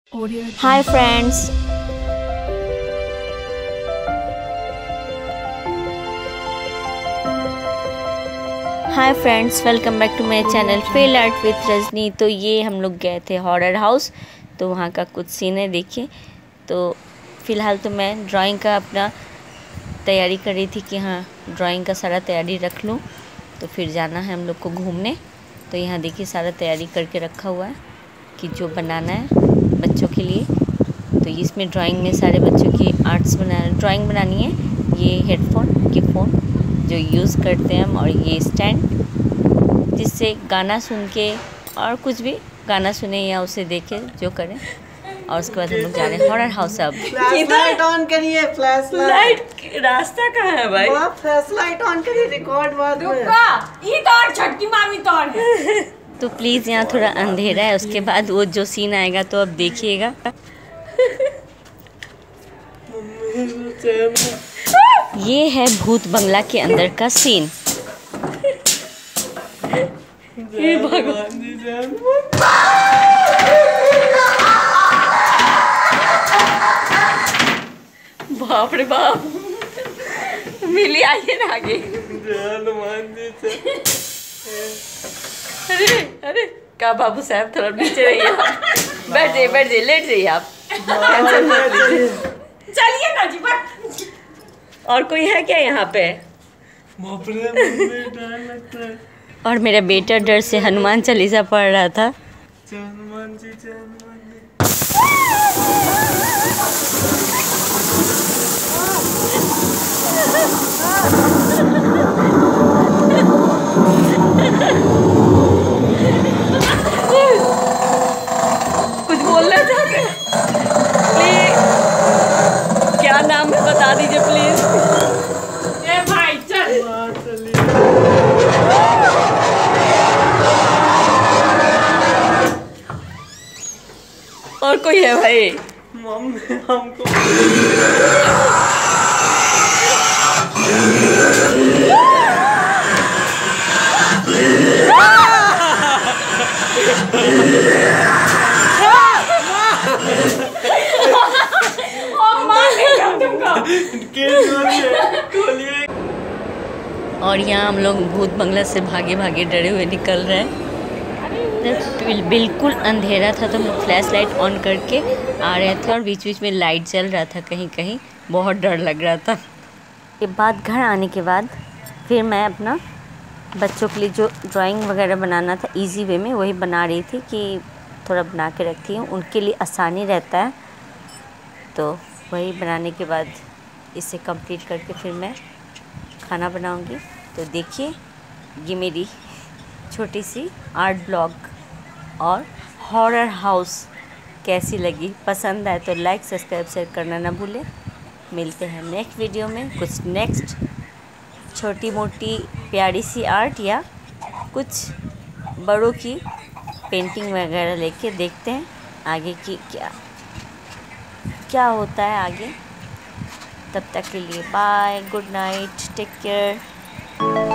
Hi friends, welcome back to my channel fail art with Rajni. तो ये हम लोग गए थे हॉरर हाउस, तो वहाँ का कुछ सीन है देखिए। तो फ़िलहाल तो मैं ड्राइंग का अपना तैयारी कर रही थी कि हाँ ड्राइंग का सारा तैयारी रख लूँ, तो फिर जाना है हम लोग को घूमने। तो यहाँ देखिए सारा तैयारी करके रखा हुआ है कि जो बनाना है बच्चों के लिए। तो इसमें ड्राइंग में सारे बच्चों की ड्राइंग बनानी है। ये हेडफोन के फ़ोन जो यूज़ करते हैं हम, और ये स्टैंड जिससे गाना सुन के और कुछ भी गाना सुने या उसे देखे जो करें। और उसके बाद हम लोग जा रहे हैं हॉरर हाउस। अब फ्लैशलाइट ऑन करिए, फ्लैशलाइट रास्ता कहाँ है भाई? फ्लैशलाइट ऑन करिए, रिकॉर्ड बाद में। ये तोड़ छटकी मामी तोड़। तो प्लीज़ यहाँ थोड़ा अंधेरा है, उसके बाद वो जो सीन आएगा तो अब देखिएगा। ये है भूत बंगला के अंदर का सीन। ये भगवान जी जान। बाप रे बाप, मिली आइए ना आगे। अरे अरे क्या बाबू साहब, थोड़ा नीचे रहिए, बैठ जाइए, लेट जाइए आप। चलिए ना जी, बस। और कोई है क्या यहाँ पे? डर लगता है। और मेरा बेटा डर से हनुमान चालीसा पढ़ रहा था। हनुमान जी, हनुमान जी। कुछ बोलना चाहते हैं? प्लीज क्या नाम है बता दीजिए प्लीज। ए भाई चल। और कोई है भाई? मम्मी हमको और यहाँ हम लोग भूत बंगला से भागे भागे डरे हुए निकल रहे हैं। बिल्कुल अंधेरा था तो हम लोग फ्लैश लाइट ऑन करके आ रहे थे, और बीच बीच में लाइट जल रहा था कहीं कहीं, बहुत डर लग रहा था। के बाद घर आने के बाद फिर मैं अपना बच्चों के लिए जो ड्राइंग वगैरह बनाना था इजी वे में वही बना रही थी कि थोड़ा बना के रखती हूँ, उनके लिए आसानी रहता है। तो वही बनाने के बाद इसे कंप्लीट करके फिर मैं खाना बनाऊंगी। तो देखिए ये मेरी छोटी सी आर्ट ब्लॉग और हॉरर हाउस कैसी लगी, पसंद आए तो लाइक सब्सक्राइब शेयर करना ना भूलें। मिलते हैं नेक्स्ट वीडियो में कुछ नेक्स्ट छोटी मोटी प्यारी सी आर्ट या कुछ बड़ों की पेंटिंग वगैरह लेके देखते हैं आगे की क्या होता है आगे। तब तक के लिए bye, good night, take care.